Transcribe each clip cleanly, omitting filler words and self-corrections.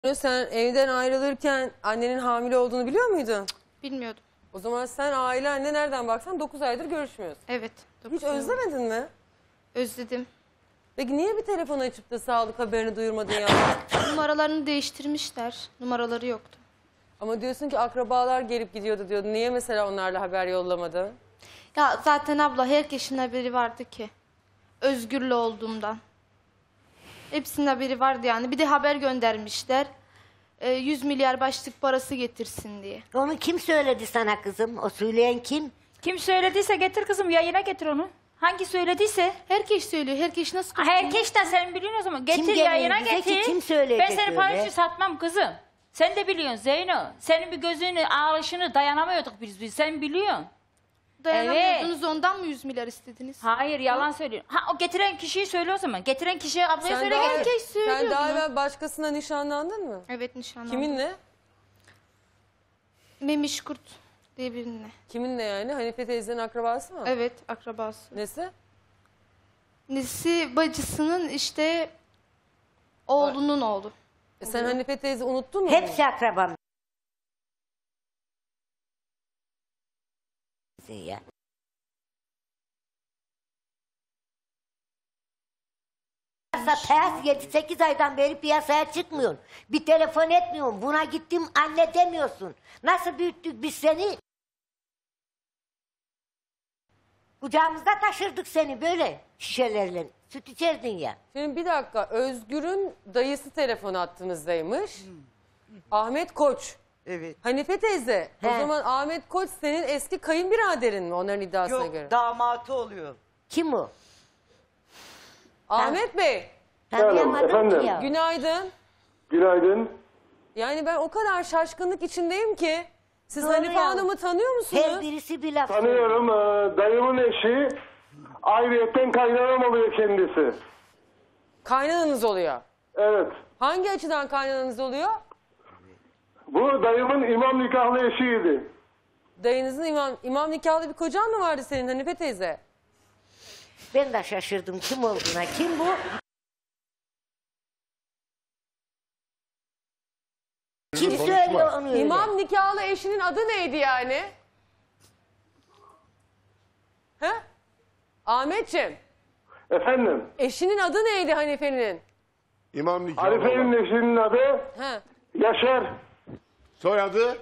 Sen evden ayrılırken annenin hamile olduğunu biliyor muydun? Bilmiyordum. O zaman sen ailenle nereden baksan 9 aydır görüşmüyorsun. Evet. Hiç özlemedin mi? Özledim. Peki niye bir telefon açıp da sağlık haberini duyurmadın ya? Numaralarını değiştirmişler. Numaraları yoktu. Ama diyorsun ki akrabalar gelip gidiyordu diyordun. Niye mesela onlarla haber yollamadın? Ya zaten abla herkesin haberi vardı ki. Özgürlü olduğumdan. Hepsinin haberi vardı yani. Bir de haber göndermişler. 100 milyar başlık parası getirsin diye. Onu kim söyledi sana kızım? O söyleyen kim? Kim söylediyse getir kızım, yayına getir onu. Hangi söylediyse. Herkes söylüyor. Herkes nasıl? Herkes de sen biliyorsun o zaman. Getir geliyor yayına bize ki, getir. kim söyleyecek Ben seni öyle? Paris'e satmam kızım. Sen de biliyorsun Zeyno. Senin bir gözünü ağrışını dayanamıyorduk biz. Sen biliyorsun. Dayanamıyordunuz ondan mı 100 milyar istediniz? Hayır yalan söylüyor. Ha o getiren kişiyi söyle o zaman. Getiren kişiye ablaya söyle. daha, herkes söylüyor sen daha bunu. evvel başkasına nişanlandın mı? Evet nişanlandım. Kiminle? Memiş Kurt diye birine. Kiminle yani? Hanife teyzenin akrabası mı? Evet akrabası. Nesi? Nesi bacısının işte oğlunun oğlu. Sen Hanife teyze unuttun mu? Hepsi akrabam. Ya. Ters 7-8 aydan beri piyasaya çıkmıyorsun. Bir telefon etmiyorsun. Buna gittim anne demiyorsun. Nasıl büyüttük biz seni? Kucağımızda taşırdık seni böyle şişelerle. Süt içerdin ya. Şimdi bir dakika. Özgür'ün dayısı telefon attığınızdaymış. Ahmet Koç. Evet. Hanife teyze. O He. zaman Ahmet Koç senin eski kayınbiraderin mi onların iddiasına Yok, göre? damatı oluyor. Kim o? Ahmet Bey. Tanıyamadım efendim. ki ya. Günaydın. Günaydın. Yani ben o kadar şaşkınlık içindeyim ki. Siz Doğru Hanife ya. Hanım'ı tanıyor musunuz? Her birisi bir laf. Tanıyorum. Dayımın eşi. Ayrıyetten kaynanam oluyor kendisi. Kaynananız oluyor. Evet. Hangi açıdan kaynananız oluyor? Bu dayımın imam nikahlı eşiydi. Dayınızın imam nikahlı bir kocan mı vardı senin Hanife teyze? Ben de şaşırdım kim olduğuna. Kim bu? Kim söylüyor onu öyle? İmam nikahlı eşinin adı neydi yani? He? Ahmetciğim, Efendim. eşinin adı neydi Hanife'nin? İmam nikahı Arife'nin olan. eşinin adı He. Yaşar. Soyadı?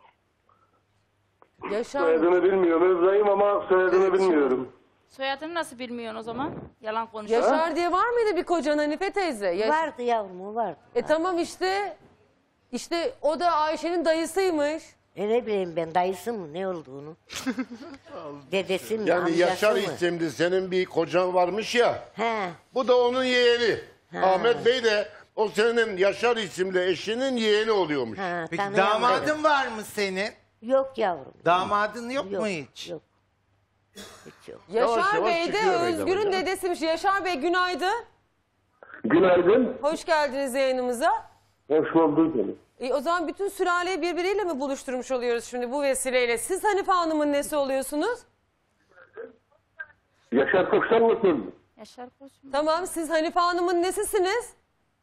Yaşar. Soyadını bilmiyorum. Özlayım ama soyadını bilmiyorum. Soyadını nasıl bilmiyorsun o zaman? Yalan konuşuyor. Yaşar diye var mıydı bir kocan Hanife teyze? Vardı yavrum o vardı. Tamam işte. İşte o da Ayşe'nin dayısıymış. Ne bileyim ben dayısı mı ne olduğunu. Dedesi mi Yani amcası Yaşar mı? isimli senin bir kocan varmış ya. He. Bu da onun yeğeni. Ahmet Bey de o senin Yaşar isimli eşinin yeğeni oluyormuş. Ha, Peki tanıyamadım. damadın var mı senin? Yok yavrum. Damadın yok mu hiç? Yok. Hiç yok. Yaşar Yavaş yavaş Bey de çıkıyor meydana Özgür'ün canım. dedesiymiş. Yaşar Bey günaydın. Günaydın. Hoş geldiniz yayınımıza. Hoş bulduk canım. O zaman bütün sülaleyi birbiriyle mi buluşturmuş oluyoruz şimdi bu vesileyle? Siz Hanife Hanım'ın nesi oluyorsunuz? Yaşar Koç'tan mısın? Yaşar Koç mu? Tamam, siz Hanife Hanım'ın nesisiniz?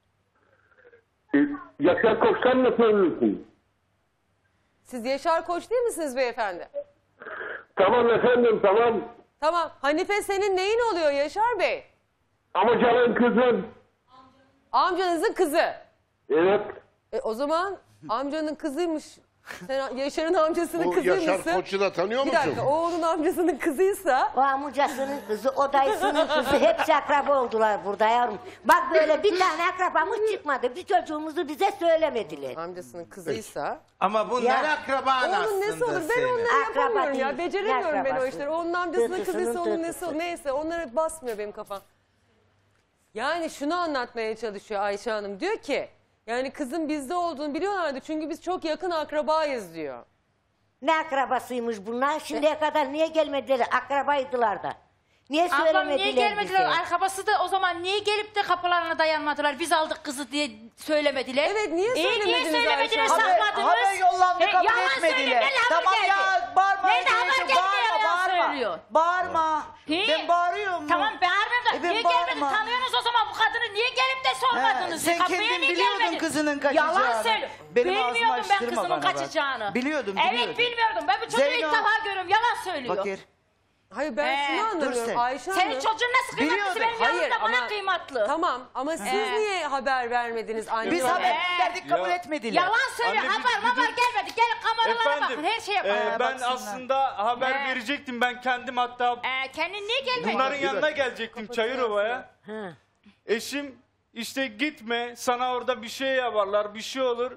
Yaşar Koç'tan mı söylüyorsun? Siz Yaşar Koç değil misiniz beyefendi? Tamam efendim tamam. Tamam, Hanife senin neyin oluyor Yaşar Bey? Amcanın kızın. Amcanızın kızı. Evet. O zaman amcanın kızıymış. Sen Yaşar'ın amcasının Bu Yaşar kızıymışsın. Koç'u da tanıyor Bir musun? dakika, o onun amcasının kızıysa... O amcasının kızı, o dayısının kızı hepsi akraba oldular burada yavrum. Bak böyle bir tane akrabamız çıkmadı. Bir çocuğumuzu bize söylemediler. Amcasının kızıysa... Ama bunlar Ya, akraban Onun nesi aslında olur? Ben senin. onları Akraba yapamıyorum ya. değil. Beceremiyorum ben o Akrabası. işleri. Onun amcasının Dıtısının kızıysa onun nesi dıtısı. neyse. Onları basmıyor benim kafam. Yani şunu anlatmaya çalışıyor Ayşe Hanım. Diyor ki yani kızın bizde olduğunu biliyorlardı. Çünkü biz çok yakın akrabayız diyor. Ne akrabasıymış bunlar? Şimdiye kadar niye gelmediler? Akrabaydılar da. Niye Ablam söylemediler niye gelmediler? bize? Arkabası da o zaman niye gelip de kapılarına dayanmadılar? Biz aldık kızı diye söylemediler. Evet, niye Niye söylemediniz söylemediniz, Ayşe Hanım? sakladınız? Haber yollandı kabul yalan etmediler. söylüyor, nerede haber Tamam geldi? ya bağırma. Nerede haber teyze, geldi, bağırma, yalan bağırma. söylüyor. Bağırma. He? Ben bağırıyorum mu? Tamam bağırmıyorum da ben Niye gelmedin? bağırma. Tanıyorsunuz o zaman bu kadını. Niye gelip de sormadınız? Sen Kapıya kendin niye biliyordun gelmedin? kızının kaçacağını. Yalan söyle. Benim ağzımı Bilmiyordum ben açtırma kızımın bana bak. kaçacağını. Biliyordum. Evet bilmiyordum. Ben bu çocuğu Zeyno. ilk defa görüyorum. Yalan söylüyor. Fakir. Hayır ben şunu dur anlamıyorum sen. Ayşe Hanım. Senin çocuğun nasıl kıymetlisi Biliyordum. benim Hayır yanımda bana ama kıymetli. tamam ama siz niye haber vermediniz annene? Biz haber verdik kabul Ya. etmediler. Yalan söylüyor. Anne, haber gelmedi. Gelin kameralara bakın. Her şeye bakın. ben baksınlar. aslında haber verecektim. Ben kendim hatta Kendin niye gelmedin? bunların yanına gelecektim Çayırova'ya. Ha. Eşim işte gitme, sana orada bir şey yaparlar, bir şey olur.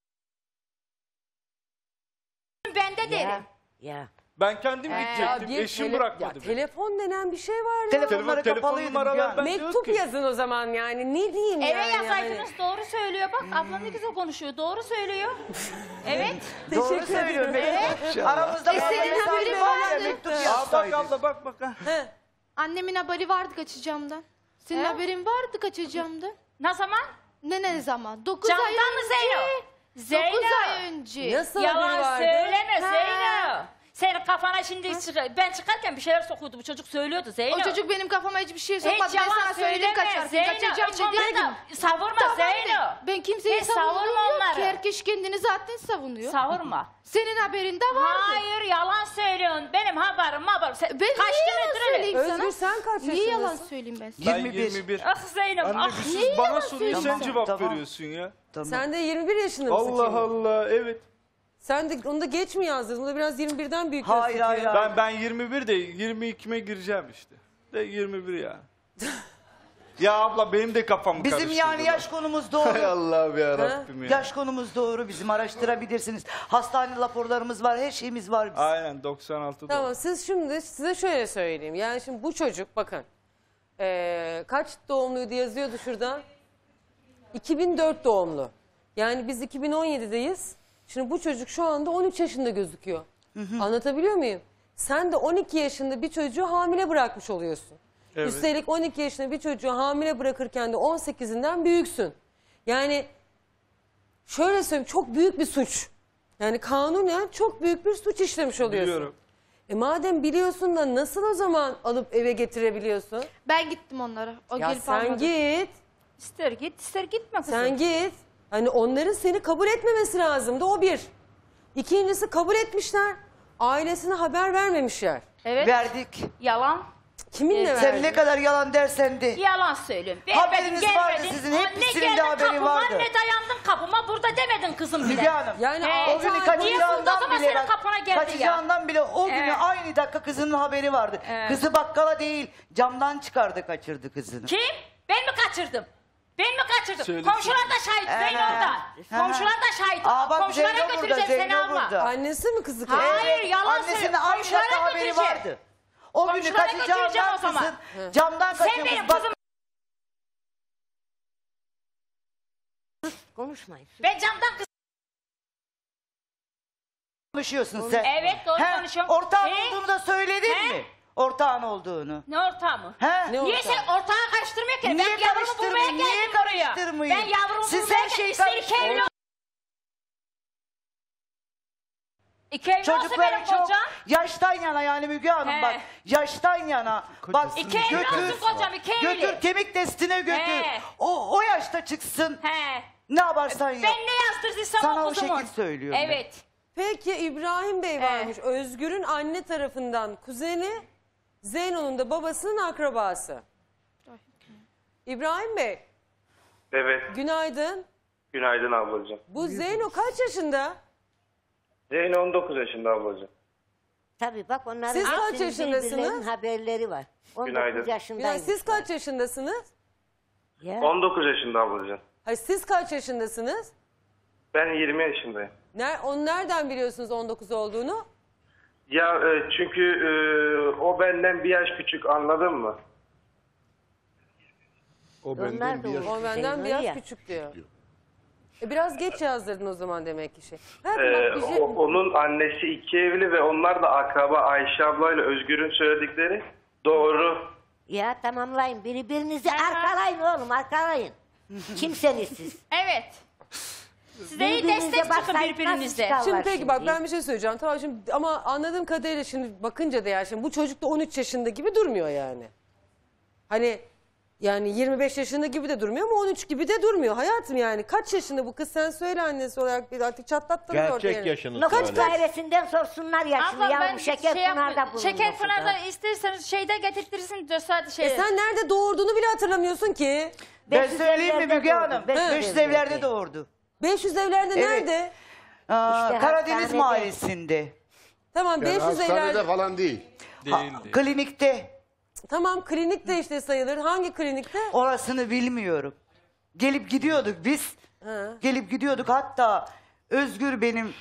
Ben de derim. Ya. Ben kendim gidecektim. bir Eşim bırakmadı ya, beni. telefon denen bir şey var ya. Telefonları Telefon kapalıydı. numaralar ben Mektup yok ki. yazın o zaman yani. Ne diyeyim Eve yani? yazaydınız doğru söylüyor bak. Ablam ne güzel konuşuyor. Doğru söylüyor. Evet. Doğru söylüyorum. Aramızda senin muhabbet haberin var ya, vardı. mektup Aa, bak yazsaydık. abla bak. Ha. He. Annemin haberi vardı kaçacağımdan. Senin haberin vardı kaçacağımdan. Ne zaman? Ne zaman? 9 ay Candan mı önce. Zeyno? 9 Zeyno. ay önce. Nasıl haberi Yalan vardı? söyleme Ha. Zeyno. Senin kafana şimdi ben çıkarken bir şeyler sokuyordu. Bu çocuk söylüyordu Zeyno. O çocuk benim kafama hiçbir şey hiç sokmadı. Ben yalan sana söyledim söyleme kaçarken Zeyno. kaçacağım Hiç diye onları dedim. da savurma Tamam Zeyno. de. Ben kimseyi Hiç savurma savunmuyorum onları. ki. Herkes kendini zaten savunuyor. Savurma. Senin haberin de vardı. Hayır yalan söylüyorsun. Benim haberim. Ben Kaç niye yalan kilometre? söyleyeyim sana? Özgür sen kaç Niye yalan yaşındasın? söyleyeyim ben sana? Ben 21. Ah Zeynep. Anne Ah. bir sus niye bana yalan soruyor sen söylüyorsun? cevap Tamam. veriyorsun ya. Tamam. Sen de 21 yaşında mısın Allah şimdi? Allah evet. Sen de onu da geç mi yazdın? Onu da biraz 21'den büyük Hayır, gösteriyor. hayır. Ben 21 de 22'me gireceğim işte. De 21 ya. Ya abla benim de kafam Bizim karıştı. yani yaş konumuz Hay doğru. Allah'ım ya Rabbim ya. Yaş konumuz doğru. Bizim araştırabilirsiniz. Hastane raporlarımız var. Her şeyimiz var bizim. Aynen 96 Tamam doğru. siz şimdi size şöyle söyleyeyim. Yani şimdi bu çocuk bakın. Kaç doğumluydu yazıyordu şurada? 2004 doğumlu. Yani biz 2017'deyiz. Şimdi bu çocuk şu anda 13 yaşında gözüküyor. Anlatabiliyor muyum? Sen de 12 yaşında bir çocuğu hamile bırakmış oluyorsun. Evet. Üstelik 12 yaşında bir çocuğu hamile bırakırken de 18'inden büyüksün. Yani şöyle söyleyeyim çok büyük bir suç. Yani kanunen çok büyük bir suç işlemiş oluyorsun. Biliyorum. Madem biliyorsun da nasıl o zaman alıp eve getirebiliyorsun? Ben gittim onlara. O Ya gelip sen almadı. git, İster git ister gitme kızım. sen git. Hani onların seni kabul etmemesi lazımdı o bir. İkincisi kabul etmişler. Ailesine haber vermemişler. Evet. Verdik. Yalan. Kiminle Sen verdin? ne kadar yalan dersen de. Yalan söylüyorum. Haberiniz vardı sizin, hepsinin de haberi vardı. Anne dayandın kapıma burada demedin kızım bile. Müge Hanım. Yani He. O günü Niye sundu o kaçacağından zaman bile senin kapına geldi ya? kaçacağından bile o günü Evet. aynı dakika kızının haberi vardı. Evet. Kızı bakkala değil camdan çıkardı kaçırdı kızını. Kim? Ben mi kaçırdım? Ben mi kaçırdım? Söylesin. Komşular da şahit Zeyno orada. Komşular da şahit. Aa, bak Komşulara Zeyno burada, götüreceğim seni Zeyno alma. burada. Annesi mi kızı kaçırdı? Hayır, yalan Annesinin söylüyor. aynı Komşulara dakika haberi götüreceğim. vardı. O günü Komşulara götüreceğim kaçacağından o zaman. kızın camdan Sen kaçırmış. benim Bak, kızım. Konuşmayın. Ben camdan kız. konuşuyorsun sen. Evet doğru He, konuşuyorum. ortağın He? olduğunu da söyledin He? mi? Ortağın olduğunu. Ne ortağı mı? He? Ne Niye ortağı? sen ortağı karıştırmıyor ki? Niye Ben yavrumu karıştırmayın? bulmaya Niye geldim buraya. karıştırmayın? Ben yavrumu Siz bulmaya her şeyi geldim. İster iki karıştırın. evli İki evli olsa Çocukların benim çok kocam. yaştan yana yani Müge Hanım He. bak. Yaştan yana. Bak İki evli olsun kocam iki evli. götür kemik testine götür. He. O yaşta çıksın. He. Ne yaparsan yap. Ben ne yazdırsam Sana o o kızımın. şekil söylüyorum ben. Evet. Peki İbrahim Bey varmış. Özgür'ün anne tarafından kuzeni, Zeyno'nun da babasının akrabası. İbrahim Bey, Evet. günaydın. Günaydın ablacığım. Bu Zeyno kaç yaşında? Zeynep 19 yaşında ablacığım. Tabii bak onların Siz kaç hepsinin yaşındasınız? birbirlerinin haberleri var. 19 Günaydın. yaşındayım. Yani siz kaç yaşındasınız? Ya. 19 yaşında ablacığım. Hayır, siz kaç yaşındasınız? Ben 20 yaşındayım. Onu nereden biliyorsunuz 19 olduğunu? Ya çünkü o benden bir yaş küçük anladın mı? O Onlar da yaş- O benden Zeyno biraz ya. küçük diyor. Biraz geç yazdırdın o zaman demek ki şey. Bak, bir şey... Onun annesi iki evli ve onlar da akraba. Ayşe ablayla Özgür'ün söyledikleri doğru. Ya tamamlayın. Birbirinizi arkalayın oğlum arkalayın. Kimseniz siz. Evet. Size iyi Birbirinize destek çıkın baksaydınız birbirinizle. çıkar. Şimdi var peki bak şimdi. ben bir şey söyleyeceğim. Tamam şimdi ama anladığım kadarıyla şimdi bakınca da yani şimdi bu çocuk da 13 yaşında gibi durmuyor yani. Hani yani 25 yaşında gibi de durmuyor ama 13 gibi de durmuyor hayatım yani. Kaç yaşında bu kız, sen söyle annesi olarak, bir artık çatlattınız orada Gerçek yani. yaşını Nüfus söyle. dairesinden sorsunlar yaşını Ablam ben yavrum. Şekerpınar'da bulundu. Şekerpınar'da isterseniz şeyde getirtirsiniz de sadece şey. Sen nerede doğurduğunu bile hatırlamıyorsun ki. Ben söyleyeyim mi Müge Hanım? 500 500 evlerde doğurdu. 500 evlerde Evet. nerede? İşte Karadeniz hastanede. mahallesinde. Tamam Yani 500 hastanede evlerde. falan değil. Klinikte. Tamam klinik de işte sayılır. Hangi klinikte? Orasını bilmiyorum. Gelip gidiyorduk biz. Ha. Gelip gidiyorduk. Hatta Özgür benim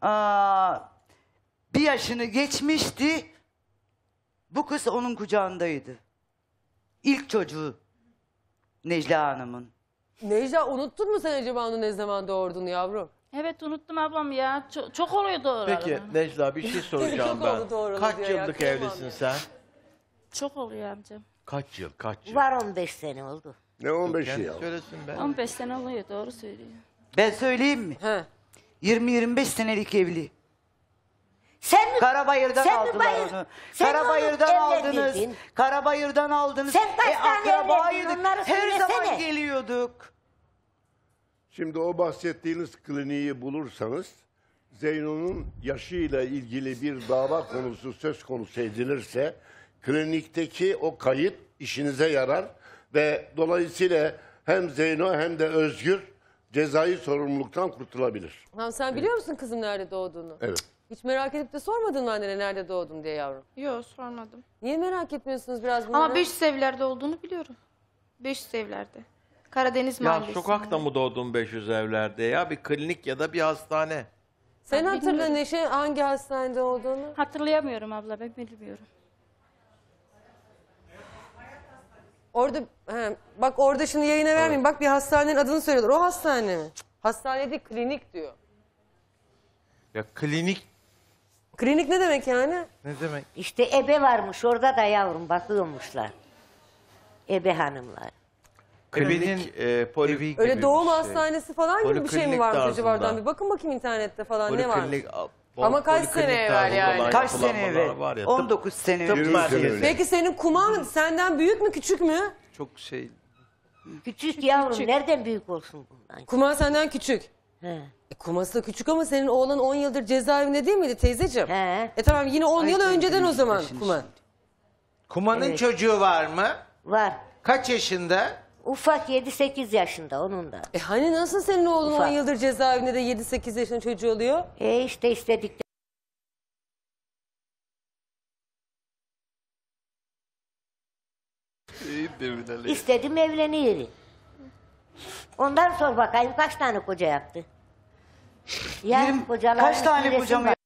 bir yaşını geçmişti. Bu kız onun kucağındaydı. İlk çocuğu Necla Hanım'ın. Necla, unuttun mu sen acaba onu ne zaman doğurduğunu yavrum? Evet unuttum ablam ya. Çok oluyor doğru. Peki Necla bir şey soracağım Çok oldu ben. doğru Kaç diyor ya, yıllık kıyamam evlisin ya. sen? Çok oluyor amcam. Kaç yıl? Var 15 sene oldu. Ne 15'i Kendi ya? söylesin be. 15 sene oluyor doğru söylüyor. Ben söyleyeyim mi? He. 20-25 senelik evli. Sen mi? Karabayır'dan Sen mi aldılar bayır- onu. sen mi Karabayır'dan onu aldınız. evlendirdin? Karabayır'dan aldınız. Sen kaç tane akrabaydık. evlendin? Onları Her zaman söylesene. geliyorduk. Şimdi o bahsettiğiniz kliniği bulursanız Zeyno'nun yaşıyla ilgili bir dava konusu söz konusu edilirse klinikteki o kayıt işinize yarar ve dolayısıyla hem Zeyno hem de Özgür cezai sorumluluktan kurtulabilir. Tamam, sen biliyor musun kızım nerede doğduğunu? Evet. Hiç merak edip de sormadın mı annene nerede doğdun diye yavrum? Yok sormadım. Niye merak etmiyorsunuz biraz bunları? Ama 500 evlerde olduğunu biliyorum. 500 evlerde. Karadeniz Ya mahallesinde. sokakta mı doğdun 500 evlerde ya? Bir klinik ya da bir hastane. Sen Ben hatırla bilmiyorum. Neşe hangi hastanede olduğunu? Hatırlayamıyorum abla ben bilmiyorum. Orada bak orada şimdi yayına vermeyeyim. Bak bir hastanenin adını söylüyorlar. O hastane mi? Cık, hastane değil, klinik diyor. Ya klinik Klinik ne demek yani? ne demek? İşte ebe varmış orada da yavrum bakıyormuşlar. Ebe hanımlar. Klinik poli gibi Öyle bir doğum şey. hastanesi falan gibi bir şey mi Poliklinik varmış tarzında. acaba? Oradan bir bakın bakayım internette falan ne varmış. Poliklinik, Ama kaç poliklinik sene evvel tarzında yani? olan Kaç sene yapılanmalar evvel? var ya, 19 sene tıp önce. merkezi. Peki senin kuman senden büyük mü küçük mü? Çok şey. Küçük yavrum nereden büyük olsun bundan? Kuman senden küçük. He. Kuması da küçük ama senin oğlan 10 yıldır cezaevinde değil miydi teyzeciğim? He. Tamam yine 10 yıl Ay, önceden o zaman şimdi. Kuman. Kumanın Evet. çocuğu var mı? Var. Kaç yaşında? Ufak 7-8 yaşında onun da. Hani nasıl senin oğlun 10 Ufak. yıldır cezaevinde de 7-8 yaşında çocuğu oluyor? İşte istedik. İstedim evleniyorum. Ondan sor bakayım kaç tane koca yaptı? Ya 20 kocaların kaç tane resim kocam var.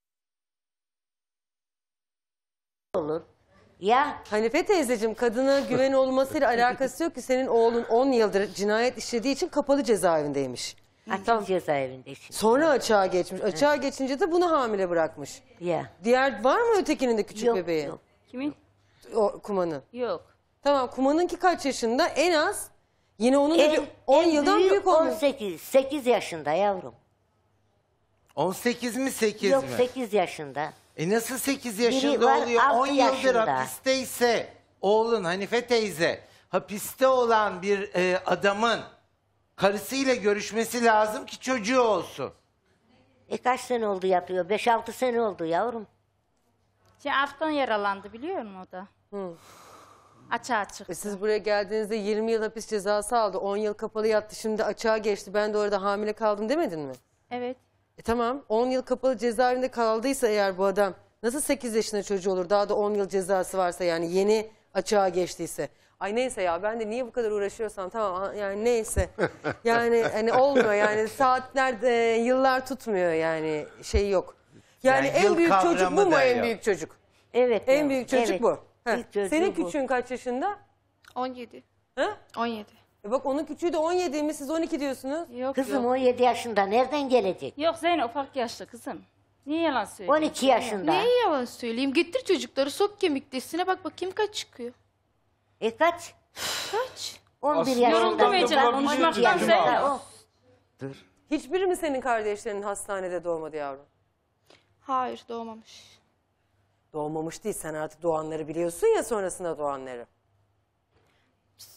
Olur. Ya Hanife teyzeciğim, kadına güven olmasıyla alakası yok ki, senin oğlun 10 yıldır cinayet işlediği için kapalı cezaevindeymiş. açık cezaevinde şimdi. Sonra açığa geçmiş. Açığa geçince de bunu hamile bırakmış. Ya. Diğer var mı ötekinin de küçük Yok, bebeği? yok. Kimin? O Kuman'ın. Yok. Tamam, Kuman'ınki kaç yaşında? En az yine onun da bir 10 yıldan büyük olmuş. 18. 8 yaşında yavrum. 18 mi 8 Yok mi? 8 yaşında. Nasıl 8 Biri yaşında var, oluyor? 6 10 yıldır yaşında. hapisteyse oğlun Hanife teyze hapiste olan bir adamın karısıyla görüşmesi lazım ki çocuğu olsun. Kaç sene oldu yatıyor? 5-6 sene oldu yavrum. Aftan yaralandı biliyor musun o da? Açığa çıktı. Siz buraya geldiğinizde 20 yıl hapis cezası aldı. 10 yıl kapalı yattı, şimdi açığa geçti. Ben de orada hamile kaldım demedin mi? Evet. Tamam, 10 yıl kapalı cezaevinde kaldıysa eğer bu adam nasıl 8 yaşında çocuğu olur? Daha da 10 yıl cezası varsa, yani yeni açığa geçtiyse. Ay neyse ya, ben de niye bu kadar uğraşıyorsam tamam yani neyse. Yani hani olmuyor yani, saatler yıllar tutmuyor yani, şey yok. Yani Yani en yıl büyük çocuk kavramı bu mu, da en yok. büyük çocuk? Evet. En yavrum, büyük çocuk evet. bu. Heh. İlk çocuğu Senin bu. küçüğün kaç yaşında? 17. Ha? 17. Bak onun küçüğü de 17, mi siz 12 diyorsunuz? Yok Kızım yok. 17 yaşında nereden gelecek? Yok Zeynep ufak yaşlı kızım. Niye yalan söylüyorsun? 12 yaşında. Neyi yalan söyleyeyim? Getir çocukları, sok kemiklisine, bak bakayım kaç çıkıyor. Kaç? Kaç? 11 Aslında yaşında. Yoruldum Ece, ben 12 konuşmaktan yaşında Zeynep. o. Hiçbiri mi senin kardeşlerin hastanede doğmadı yavrum? Hayır, doğmamış. Doğmamış değil, sen artık doğanları biliyorsun ya, sonrasında doğanları.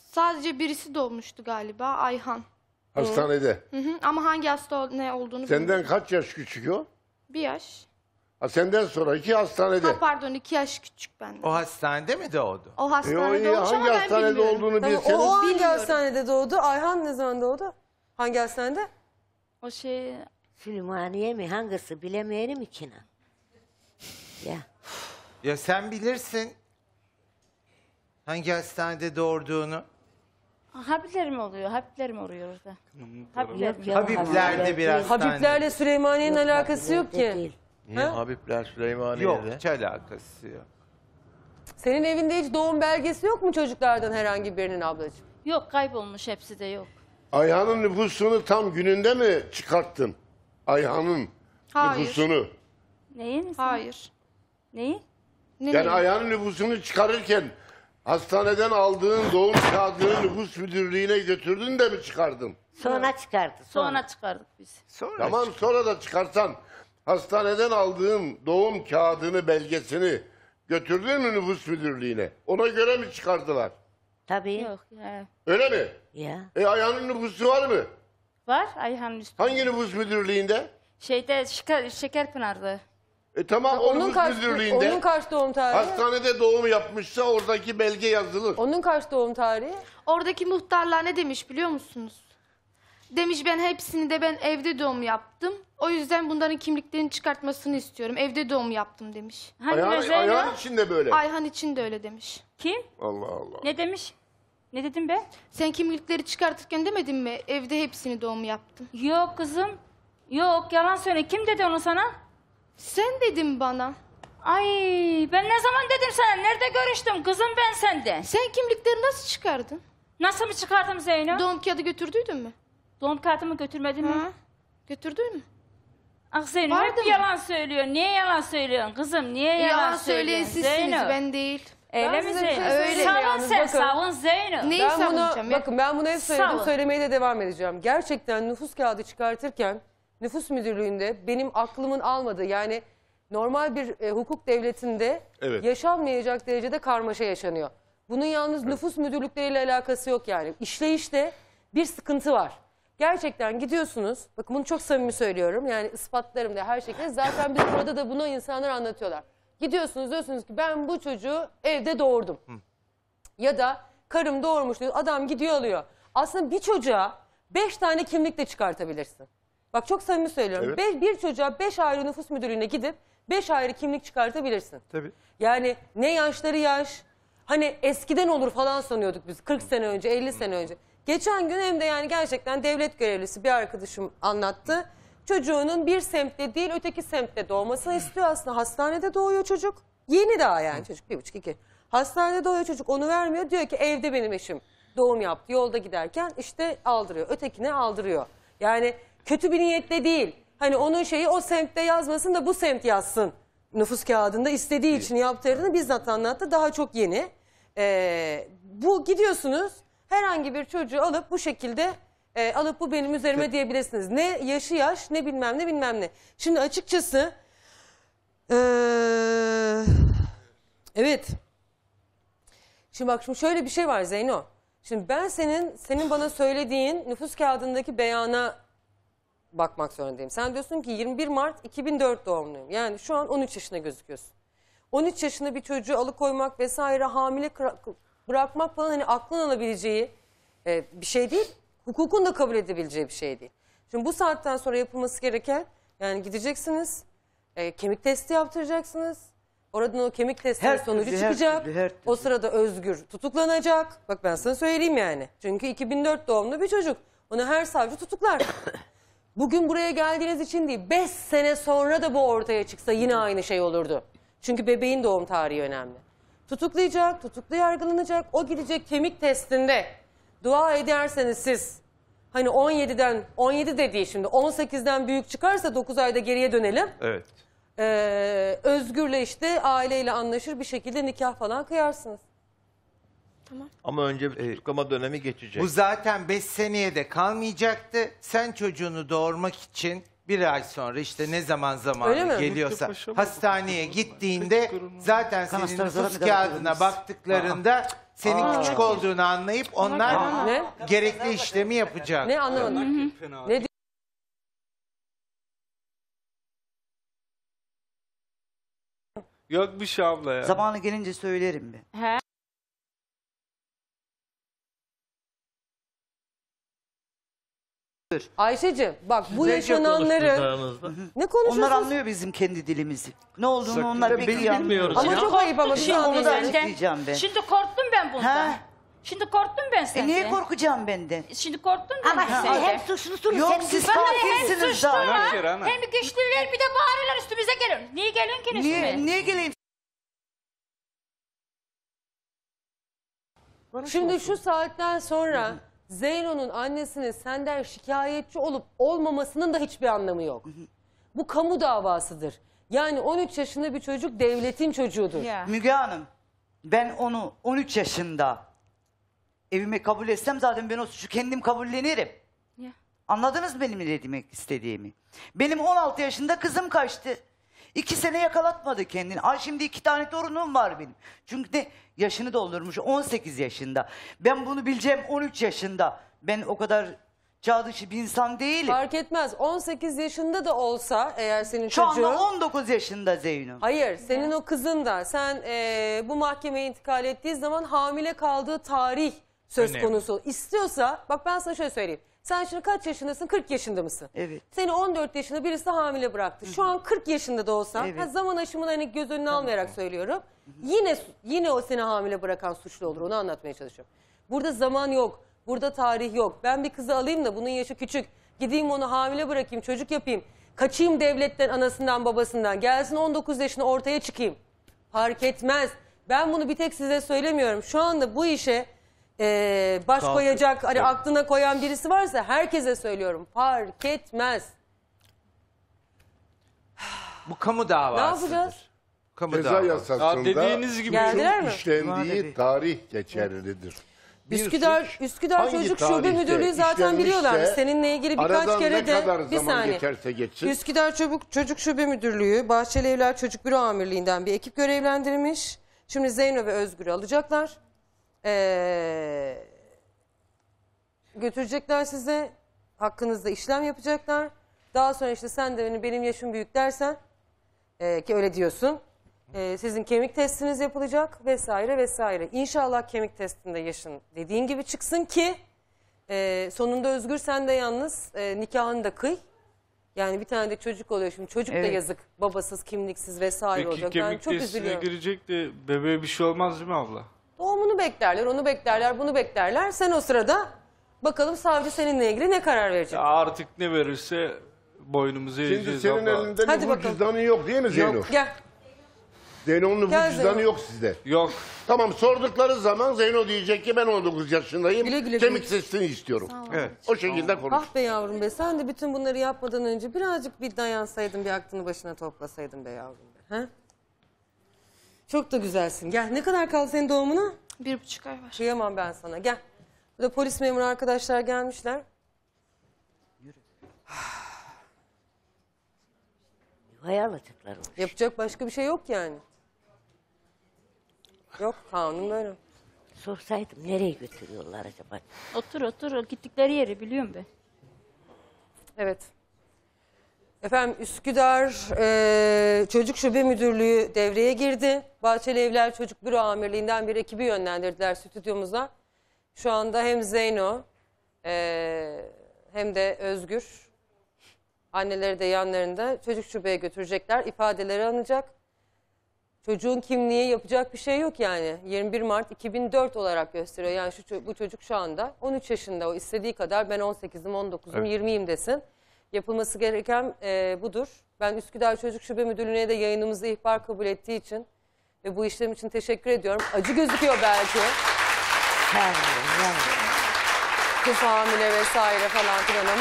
Sadece birisi doğmuştu galiba, Ayhan. Hastanede. Hı hı. Ama hangi hasta ne olduğunu Senden bilmiyorum. kaç yaş küçük o? 1 yaş. Ha, senden sonraki hastanede. Ha, pardon 2 yaş küçük benden. O hastanede mi doğdu? O O hastanede iyi, olmuş ama hangi ben hastanede bilmiyorum. olduğunu Tamam, bilseniz. o hangi Bilmiyorum. hastanede doğdu? Ayhan ne zaman doğdu? Hangi hastanede? O şey Süleymaniye mi? Hangisi? Bilemeyelim içine. Ya. Ya sen bilirsin hangi hastanede doğurduğunu. Habiblerim oluyor. Habiblerim oluyor orada. Yok ya. Habibler'de bir hastane. Habiblerle Süleymaniye'nin alakası yok ki. Değil. Niye Ha? Habibler Süleymaniye'de? Yok, hiç alakası yok. Senin evinde hiç doğum belgesi yok mu çocuklardan herhangi birinin ablacığım? Yok, kaybolmuş, hepsi de yok. Ayhan'ın nüfusunu tam gününde mi çıkarttın? Ayhan'ın Hayır. nüfusunu. Neyin? Hayır. Neyi? Ne Yani ne? Ayhan'ın nüfusunu çıkarırken hastaneden aldığın doğum kağıdını nüfus müdürlüğüne götürdün de mi çıkardın? Sonra çıkardı. Sonra çıkardık biz. Sonra Tamam, sonra da çıkarsan hastaneden aldığın doğum kağıdını, belgesini götürdün mü nüfus müdürlüğüne? Ona göre mi çıkardılar? Tabii. Yok. He. Öyle mi? Ya. Ayhan'ın nüfusu var mı? Var Ayhan'ın üstünde. Hangi nüfus müdürlüğünde? Şeyde Şekerpınar'da. Tamam, o Onun nüfus kaç, müdürlüğünde. onun kaç doğum tarihi? Hastanede doğum yapmışsa oradaki belge yazılır. Onun kaç doğum tarihi? Oradaki muhtarlar ne demiş biliyor musunuz? Demiş ben hepsini de ben evde doğum yaptım. O yüzden bunların kimliklerini çıkartmasını istiyorum. Evde doğum yaptım demiş. Hangi Zeyno? Ayhan için de böyle. Ayhan için de öyle demiş. Kim? Allah Allah. Ne demiş? Ne dedim ben? Sen kimlikleri çıkartırken demedin mi? Evde hepsini doğum yaptım. Yok kızım. Yok, yalan söyle. Kim dedi onu sana? Sen dedin bana. Ay, ben ne zaman dedim sana? Nerede görüştüm kızım ben senden? Sen kimlikleri nasıl çıkardın? Nasıl mı çıkardım Zeyno? Doğum kağıdı götürdüydün mü? Doğum kartımı götürmedin mi? Ha? Götürdün mü? Ah Zeyno Vardı hep mı? yalan söylüyor. Niye yalan söylüyorsun kızım? Niye yalan söyleyen söylüyorsun sizsiniz, Zeyno? ben değil. Öyle Ben mi size bir şey Zeyno? söyleyeyim Savun yalnız, sen, bakın. savun Zeyno. Neyi Ben bunu, savunacağım ya? bakın ben bunu hep söyledim, Savun. söylemeye de devam edeceğim. Gerçekten nüfus kağıdı çıkartırken nüfus müdürlüğünde benim aklımın almadığı, yani normal bir hukuk devletinde Evet. yaşanmayacak derecede karmaşa yaşanıyor. Bunun yalnız nüfus müdürlükleriyle alakası yok yani. İşleyişte bir sıkıntı var. Gerçekten gidiyorsunuz, bakın bunu çok samimi söylüyorum, yani ispatlarım da her şekilde, zaten biz burada da bunu insanlar anlatıyorlar. Gidiyorsunuz, diyorsunuz ki ben bu çocuğu evde doğurdum. Ya da karım doğurmuş diyor, adam gidiyor alıyor. Aslında bir çocuğa 5 tane kimlik de çıkartabilirsin. Bak çok samimi söylüyorum. Evet. Bir çocuğa 5 ayrı nüfus müdürlüğüne gidip 5 ayrı kimlik çıkartabilirsin. Tabii. Yani ne yaşları yaş, hani eskiden olur falan sanıyorduk biz 40 sene önce, 50 sene önce. Geçen gün hem de yani gerçekten devlet görevlisi bir arkadaşım anlattı. Çocuğunun bir semtte değil öteki semtte doğmasını istiyor aslında. Hastanede doğuyor çocuk. Yeni daha yani çocuk 1,5-2. Hastanede doğuyor çocuk, onu vermiyor. Diyor ki evde benim eşim doğum yaptı, yolda giderken işte aldırıyor. Ötekine aldırıyor. Yani kötü bir niyetle değil. Hani onun şeyi o semtte yazmasın da bu semt yazsın. Nüfus kağıdında istediği için yaptırdığını bizzat anlattı. Daha çok yeni. Bu gidiyorsunuz herhangi bir çocuğu alıp bu şekilde alıp bu benim üzerime diyebilirsiniz. Ne yaşı yaş ne bilmem ne bilmem ne. Şimdi açıkçası evet. Şimdi bak şimdi şöyle bir şey var Zeyno. Şimdi ben senin bana söylediğin nüfus kağıdındaki beyana bakmak zorundayım. Sen diyorsun ki 21 Mart 2004 doğumluyum. Yani şu an 13 yaşında gözüküyorsun. 13 yaşında bir çocuğu alıkoymak vesaire hamile bırakmak falan hani aklın alabileceği bir şey değil. Hukukun da kabul edebileceği bir şey değil. Şimdi bu saatten sonra yapılması gereken yani gideceksiniz, kemik testi yaptıracaksınız. Oradan o kemik testinin sonucu çıkacak. her türlü. O sırada Özgür tutuklanacak. Bak ben sana söyleyeyim yani. Çünkü 2004 doğumlu bir çocuk. Onu her savcı tutuklar. Bugün buraya geldiğiniz için değil, 5 sene sonra da bu ortaya çıksa yine aynı şey olurdu. Çünkü bebeğin doğum tarihi önemli. Tutuklayacak, tutuklu yargılanacak. O gidecek kemik testinde. Dua ederseniz siz, hani 17 de değil şimdi, 18'den büyük çıkarsa 9 ayda geriye dönelim. Evet. Özgür'le işte aileyle anlaşır bir şekilde nikah falan kıyarsınız. Ama önce bir tutuklama dönemi geçecek. Bu zaten 5 seneye de kalmayacaktı. Sen çocuğunu doğurmak için bir ay sonra işte ne zaman Öyle mi? geliyorsa Paşa mı? hastaneye gittiğinde zaten senin Kanastır nüfus zararı kağıdına kadar baktıklarında senin küçük olduğunu anlayıp onlar Ne? gerekli işlemi yapacak. Ne anlamadım. Ne Yok bir şey abla ya. Zamanı gelince söylerim ben. He. Ayşe'cim bak bu Ne yaşananları konuştunuz ne Onlar konuşuyorsunuz? anlıyor bizim kendi dilimizi. Ne olduğunu onlar pek iyi bilmiyoruz. anlıyor. Ama çok ayıp ama bizi Onu da anlayacak. açıklayacağım ben. Şimdi korktum ben bundan. He? Şimdi korktum ben senden. Niye korkacağım benden? Şimdi korktum ben Ama senden. sen hem suçlusun Yok sen siz Vallahi katilsiniz hem suçlu da. var, Kere ana. hem güçlüler bir de bağırıyorlar üstümüze gelin. Niye geliyorsun ki üstüme? Niye geleyim? Şimdi şu saatten sonra Zeyno'nun annesinin senden şikayetçi olup olmamasının da hiçbir anlamı yok. Bu kamu davasıdır. Yani 13 yaşında bir çocuk devletin çocuğudur. Ya. Müge Hanım, ben onu 13 yaşında evime kabul etsem zaten ben o suçu kendim kabullenirim. Ya. Anladınız mı benim ne demek istediğimi? Benim 16 yaşında kızım kaçtı. 2 sene yakalatmadı kendini. Ay şimdi 2 tane torunum var benim. Çünkü de yaşını doldurmuş 18 yaşında. Ben bunu bileceğim 13 yaşında. Ben o kadar çağ dışı bir insan değilim. Fark etmez. 18 yaşında da olsa eğer senin Şu çocuğun... anda 19 yaşında Zeyno. Hayır, senin o kızın da sen bu mahkemeye intikal ettiği zaman hamile kaldığı tarih söz Önemli. konusu. İstiyorsa, bak ben sana şöyle söyleyeyim. Sen şimdi kaç yaşındasın? 40 yaşında mısın? Evet. Seni 14 yaşında birisi hamile bıraktı. Şu an 40 yaşında da olsan, Evet. zaman aşımını hani göz önüne almayarak söylüyorum. Yine o seni hamile bırakan suçlu olur. Onu anlatmaya çalışıyorum. Burada zaman yok. Burada tarih yok. Ben bir kızı alayım da bunun yaşı küçük. Gideyim onu hamile bırakayım, çocuk yapayım. Kaçayım devletten, anasından, babasından. Gelsin 19 yaşına ortaya çıkayım. Fark etmez. Ben bunu bir tek size söylemiyorum. Şu anda bu işe baş koyacak, hani aklına koyan birisi varsa herkese söylüyorum. Fark etmez. Bu kamu Ne davasıdır. yapacağız? Kamu Ceza davası. Ya yasasında dediğiniz gibi Geldiler mi? işlendiği tarih geçerlidir. Bir Üsküdar hangi Çocuk Şube tarihte Müdürlüğü zaten işlenmişse, biliyorlar. Seninle ilgili birkaç aradan kere ne de kadar bir zaman saniye. geçerse geçsin. Üsküdar Çocuk Şube Müdürlüğü Bahçeli Evler Çocuk Büro Amirliği'nden bir ekip görevlendirilmiş. Şimdi Zeyno ve Özgür'ü alacaklar. Götürecekler size. Hakkınızda işlem yapacaklar. Daha sonra işte sen de benim yaşım büyük dersen ki öyle diyorsun. Sizin kemik testiniz yapılacak vesaire vesaire. İnşallah kemik testinde yaşın dediğin gibi çıksın ki sonunda Özgür sen de yalnız nikahını da kıy. Yani bir tane de çocuk oluyor şimdi. Çocuk da Evet. yazık. Babasız, kimliksiz vesaire Peki olacak. Ben kemik çok testine üzülüyorum. girecek de bebeğe bir şey olmaz değil mi abla? Doğumunu beklerler, onu beklerler, bunu beklerler. Sen o sırada bakalım savcı seninle ilgili ne karar verecek. Ya artık ne verirse boynumuzu Şimdi eğeceğiz senin abla. elinde Hadi nüfus bakalım. cüzdanı yok değil mi Zeyno? Gel. Zeyno'nun Gel nüfus cüzdanı Zeyno. yok sizde. Yok. Tamam sordukları zaman Zeyno diyecek ki ben 19 yaşındayım. Güle güle Kemik güle. testini istiyorum. Evet. O şekilde konuş. Ah be yavrum be, sen de bütün bunları yapmadan önce birazcık bir dayansaydın, bir aklını başına toplasaydın be yavrum be. He? Çok da güzelsin. Gel. Ne kadar kaldı senin doğumuna? 1,5 ay var. Kıyamam ben sana. Gel. Burada polis memuru arkadaşlar gelmişler. Yuvaya alacaklar onu. Yapacak başka bir şey yok yani. Yok, kanun böyle. Sorsaydım nereye götürüyorlar acaba? Otur otur gittikleri yeri biliyorum ben. Evet. Efendim Üsküdar Çocuk Şube Müdürlüğü devreye girdi. Bahçeli Evler Çocuk Büro Amirliği'nden bir ekibi yönlendirdiler stüdyomuza. Şu anda hem Zeyno hem de Özgür anneleri de yanlarında çocuk şubeye götürecekler. İfadeleri alınacak. Çocuğun kimliği yapacak bir şey yok yani. 21 Mart 2004 olarak gösteriyor. Yani bu çocuk şu anda 13 yaşında, o istediği kadar ben 18'im, 19'um, 20'yim desin. Yapılması gereken budur. Ben Üsküdar Çocuk Şube Müdürlüğü'ne de yayınımızı ihbar kabul ettiği için ve bu işlem için teşekkür ediyorum. Acı gözüküyor belki. Kız hamile vesaire falan filan ama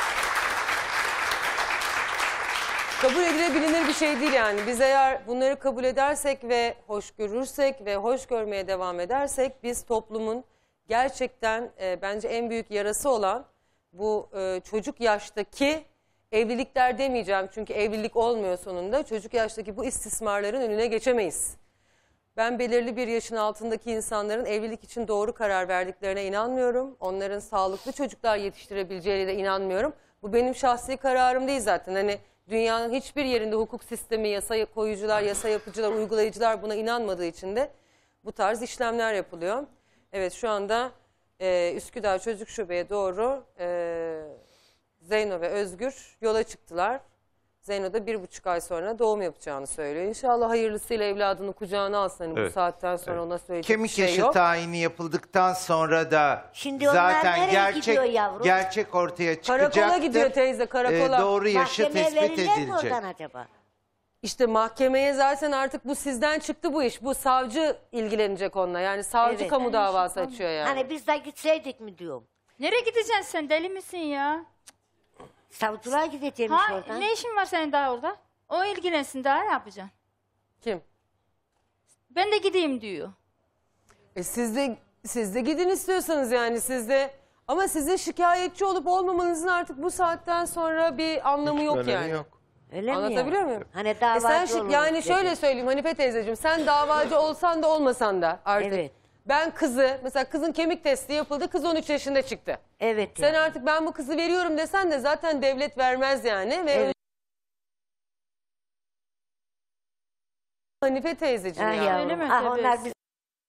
kabul edilebilir bir şey değil yani. Biz eğer bunları kabul edersek ve hoş görürsek ve hoş görmeye devam edersek biz toplumun gerçekten bence en büyük yarası olan bu çocuk yaştaki evlilikler demeyeceğim çünkü evlilik olmuyor sonunda. Çocuk yaştaki bu istismarların önüne geçemeyiz. Ben belirli bir yaşın altındaki insanların evlilik için doğru karar verdiklerine inanmıyorum. Onların sağlıklı çocuklar yetiştirebileceğine de inanmıyorum. Bu benim şahsi kararım değil zaten. Hani dünyanın hiçbir yerinde hukuk sistemi, yasa koyucular, yasa yapıcılar, uygulayıcılar buna inanmadığı için de bu tarz işlemler yapılıyor. Evet, şu anda Üsküdar Çocuk Şube'ye doğru Zeyno ve Özgür yola çıktılar. Zeyno da 1,5 ay sonra doğum yapacağını söylüyor. İnşallah hayırlısıyla evladını kucağına alsın. Hani bu saatten sonra ona söyleyecek Kemik bir şey yaşı yok. tayini yapıldıktan sonra da Şimdi onlar zaten nereye gidiyor yavrum? gerçek ortaya çıkacaktır. Karakola gidiyor teyze, karakola. Doğru yaşı Mahkemeye tespit verirler mi edilecek. oradan acaba? İşte mahkemeye zaten artık bu sizden çıktı bu iş. Bu savcı ilgilenecek onunla. Yani savcı Evet. kamu davası açıyor yani. Hani biz de gitseydik mi diyorum. Nereye gideceksin sen? Deli misin ya? Savcılığa gideceğimmiş Ha, oradan. ne işin var senin daha orada? O ilgilensin, daha ne yapacaksın? Kim? Ben de gideyim diyor. Siz de gidin istiyorsanız yani siz de. Ama sizin şikayetçi olup olmamanızın artık bu saatten sonra bir anlamı yok Önemi yani. yok. Öyle mi Anlatabiliyor ya? muyum? Hani Sen davacı oluruz yani dedi. şöyle söyleyeyim Hanife teyzeciğim, sen davacı olsan da olmasan da artık. Evet. Ben mesela kızın kemik testi yapıldı, kız 13 yaşında çıktı. Evet. Sen ya. artık ben bu kızı veriyorum desen de zaten devlet vermez yani. Ve Evet. Hanife teyzeciğim Ah yani. yavrum. Öyle mi? Ah Tabii. onlar biz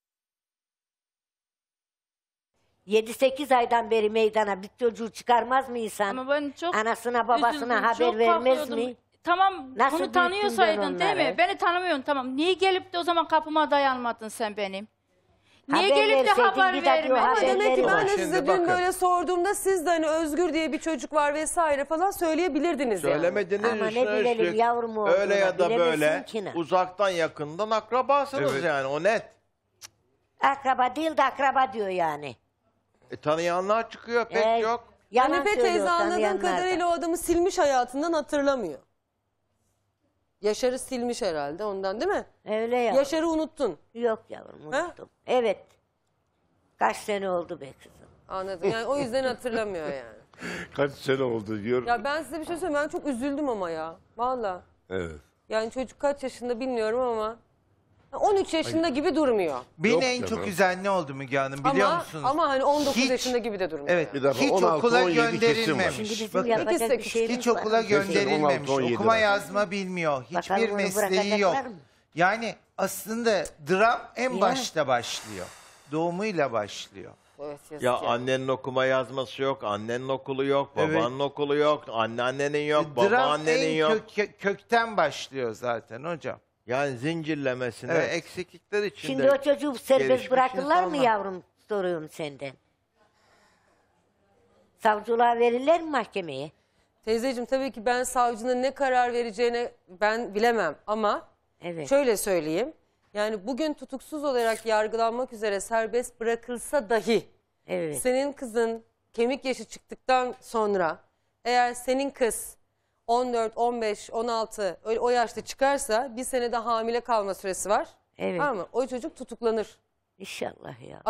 7-8 aydan beri meydana bir çocuğu çıkarmaz mı insan? Ama ben çok Anasına babasına üzüldüm, haber çok vermez korkuyordum. mi? Tamam, Nasıl bunu büyüttün ben tanıyorsaydın değil onları? mi? Beni tanımıyorsun, tamam. Niye gelip de o zaman kapıma dayanmadın sen benim? Niye Haber gelip de verseydin, haber bir de diyor, Ama haber demek ki ben de Şimdi size dün bakın. böyle sorduğumda siz de hani Özgür diye bir çocuk var vesaire falan söyleyebilirdiniz yani. Söylemediniz Ama ne üstüne bilelim üstlük. yavrum olduğunu, Öyle ya da bilemezsin böyle ki ne? uzaktan yakından akrabasınız Evet. yani o net. Akraba değil de akraba diyor yani. Tanıyanlar çıkıyor pek yok. Yalan Hanife söylüyor teyze anladığım tanıyanlar da. kadarıyla o adamı silmiş hayatından, hatırlamıyor. Yaşar'ı silmiş herhalde ondan değil mi? Öyle ya. Yaşar'ı unuttun. Yok yavrum Ha? unuttum. Evet. Kaç sene oldu be kızım. Anladım. Yani o yüzden hatırlamıyor yani. Kaç sene oldu diyor. Ya ben size bir şey söyleyeyim. Ben çok üzüldüm ama ya. Valla. Evet. Yani çocuk kaç yaşında bilmiyorum ama 13 yaşında gibi durmuyor. Beni Yok en canım. çok üzen ne oldu Müge Hanım biliyor musunuz? Ama hani 19 Hiç- yaşında gibi de durmuyor. Evet, Bir dakika, hiç 16, okula 17 kesim var. gönderilmemiş. Şimdi bizim Bakın, yapacak bir İkisi- şeyimiz hiç var. okula Kesin gönderilmemiş. 16-17 Okuma var. yazma bilmiyor. Bakalım Hiçbir onu mesleği yok. bırakacaklar mı? Yani aslında dram en Ya. başta başlıyor. Doğumuyla başlıyor. Evet, yazık Ya yani. annenin okuma yazması yok, annenin okulu yok, Evet. babanın okulu yok, anneannenin yok, Dram babaannenin en yok. kökten başlıyor zaten hocam. Yani zincirlemesine Evet. eksiklikler içinde. Şimdi o çocuğu serbest gelişmiş bırakırlar mı insanlar. yavrum? Soruyorum senden. Savcılığa verirler mi mahkemeye? Teyzeciğim tabii ki ben savcının ne karar vereceğini ben bilemem ama Evet. şöyle söyleyeyim. Yani bugün tutuksuz olarak yargılanmak üzere serbest bırakılsa dahi Evet. senin kızın kemik yaşı çıktıktan sonra eğer senin kız 14, 15, 16 öyle o yaşta çıkarsa bir senede hamile kalma süresi var. Evet. Tamam mı? O çocuk tutuklanır. İnşallah ya.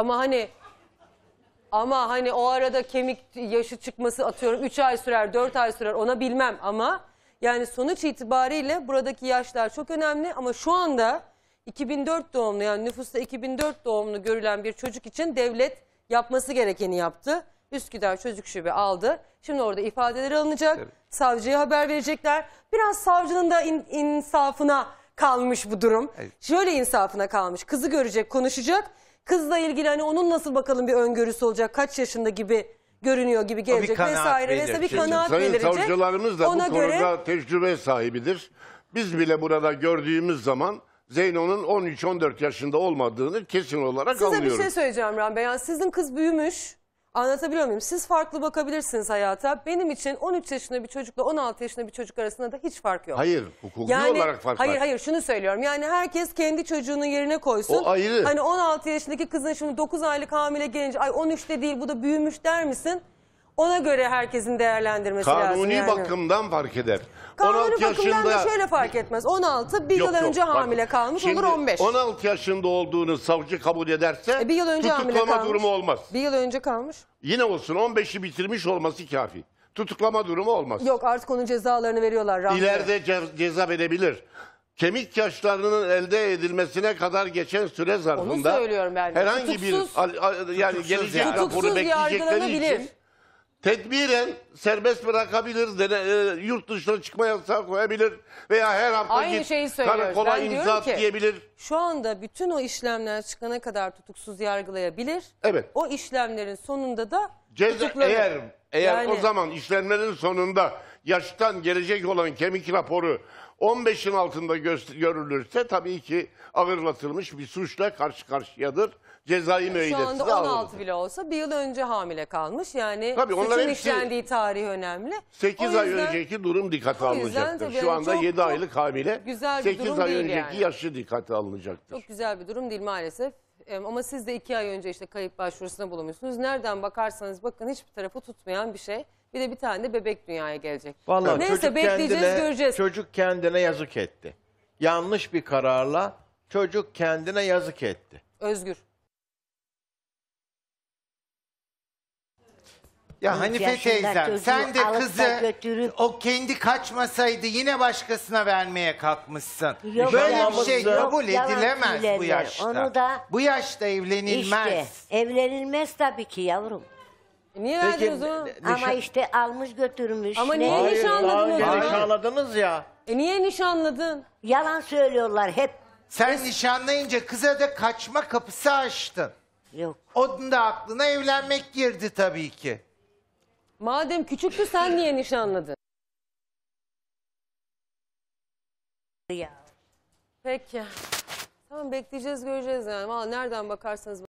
Ama hani o arada kemik yaşı çıkması atıyorum 3 ay sürer, 4 ay sürer ona bilmem ama yani sonuç itibariyle buradaki yaşlar çok önemli ama şu anda 2004 doğumlu yani nüfusta 2004 doğumlu görülen bir çocuk için devlet yapması gerekeni yaptı. Üsküdar Çocuk Şube aldı. Şimdi orada ifadeleri alınacak. Savcıya haber verecekler. Biraz savcının da insafına kalmış bu durum. Evet. Şöyle insafına kalmış. Kızı görecek, konuşacak. Kızla ilgili hani onun nasıl bakalım bir öngörüsü olacak, kaç yaşında gibi görünüyor gibi gelecek kanaat vesaire verir. vesaire bir Şimdi kanaat Sayın belirecek. savcılarımız da Ona bu göre konuda tecrübe sahibidir. Biz bile burada gördüğümüz zaman Zeyno'nun 13-14 yaşında olmadığını kesin olarak size anlıyoruz. bir şey söyleyeceğim Rahmi Bey. Yani sizin kız büyümüş. Anlatabiliyor muyum? Siz farklı bakabilirsiniz hayata. Benim için 13 yaşında bir çocukla 16 yaşında bir çocuk arasında da hiç fark yok. Hayır, hukuki olarak fark var. Hayır şunu söylüyorum. Yani herkes kendi çocuğunun yerine koysun. O ayrı. Hani 16 yaşındaki kızın şimdi 9 aylık hamile gelince ay 13'te değil bu da büyümüş der misin? Ona göre herkesin değerlendirmesi lazım. Kanuni yani. bakımdan fark eder. Kanuni 16 bakımdan da şöyle fark etmez. 16 bir yıl önce bak, hamile kalmış şimdi olur 15. 16 yaşında olduğunu savcı kabul ederse Bir yıl önce hamile tutuklama kalmış. durumu olmaz. Bir yıl önce kalmış. Yine olsun 15'i bitirmiş olması kafi. Tutuklama durumu olmaz. Yok artık onun cezalarını veriyorlar Rahmi Bey. İleride ceza verebilir. kemik yaşlarının elde edilmesine kadar geçen süre zarfında Onu söylüyorum ben de. herhangi yani gelecek raporu Tutuksuz bekleyecekleri yargılanabilir. için tedbiren serbest bırakabilir, yurt dışına çıkma yasağı koyabilir veya her hafta Aynı git şeyi söylüyoruz. karakola Ben imza diyorum ki, diyebilir. Şu anda bütün o işlemler çıkana kadar tutuksuz yargılayabilir. Evet. O işlemlerin sonunda da Ceza, tutuklanır. eğer o Yani- zaman işlemlerin sonunda yaştan gelecek olan kemik raporu 15'in altında görülürse tabii ki ağırlatılmış bir suçla karşı karşıyadır. Cezai Şu müeyyidesi anda de 16 alınır. bile olsa bir yıl önce hamile kalmış. Yani Tabii onlar suçun hepsi- işlendiği tarih önemli. 8 O ay yüzden önceki durum dikkate o yüzden alınacaktır. tabii Şu yani anda çok- 7 çok aylık hamile. güzel bir 8 durum ay değil önceki yani. yaşı dikkate alınacaktır. Çok güzel bir durum değil maalesef. Ama siz de 2 ay önce işte kayıp başvurusunda bulunmuşsunuz. Nereden bakarsanız bakın hiçbir tarafı tutmayan bir şey. Bir de bir tane de bebek dünyaya gelecek. Vallahi Neyse çocuk bekleyeceğiz, göreceğiz. Çocuk kendine yazık etti. Yanlış bir kararla çocuk kendine yazık etti. Özgür. Ya 13 Hanife yaşında teyzem çocuğu sen de alıp da kızı götürüp- o kendi kaçmasaydı yine başkasına vermeye kalkmışsın. Yok Böyle ya, bir şey yok, kabul yalan edilemez bu söylerler. yaşta. Onu da Bu yaşta evlenilmez. İşte evlenilmez tabii ki yavrum. Niye Peki, verdiniz onu? Ama işte almış götürmüş. Ama Ne- niye Hayır, nişanladınız daha onu? önce nişanladınız ya. Niye nişanladın? Yalan söylüyorlar hep. Sen nişanlayınca kıza da kaçma kapısı açtın. Yok. Onun da aklına evlenmek girdi tabii ki. Madem küçüktü sen niye nişanladın? Ya. Peki. Tamam bekleyeceğiz göreceğiz yani. Vallahi nereden bakarsanız